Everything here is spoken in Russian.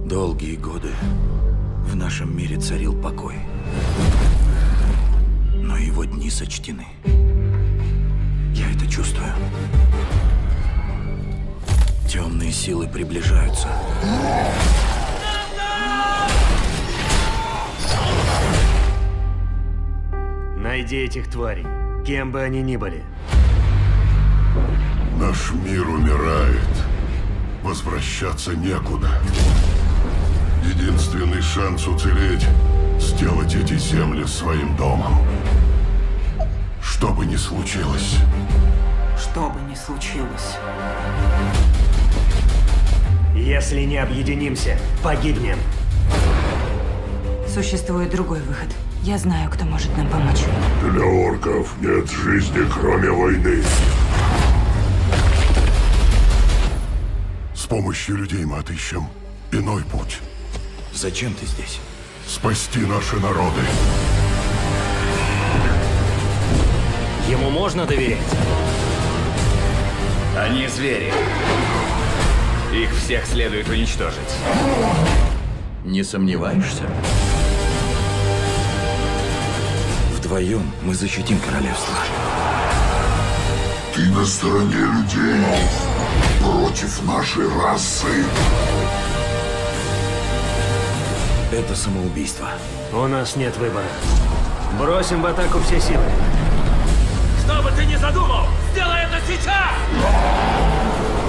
Долгие годы в нашем мире царил покой. Но его дни сочтены. Я это чувствую. Темные силы приближаются. Найди этих тварей, кем бы они ни были. Наш мир умирает. Возвращаться некуда. Единственный шанс уцелеть — сделать эти земли своим домом. Что бы ни случилось. Что бы ни случилось. Если не объединимся, погибнем. Существует другой выход. Я знаю, кто может нам помочь. Для орков нет жизни, кроме войны. С помощью людей мы отыщем иной путь. Зачем ты здесь? Спасти наши народы. Ему можно доверять? Они звери. Их всех следует уничтожить. Не сомневаешься? Вдвоем мы защитим королевство. Ты на стороне людей против нашей расы. Это самоубийство. У нас нет выбора. Бросим в атаку все силы. Что бы ты ни задумал, сделай это сейчас!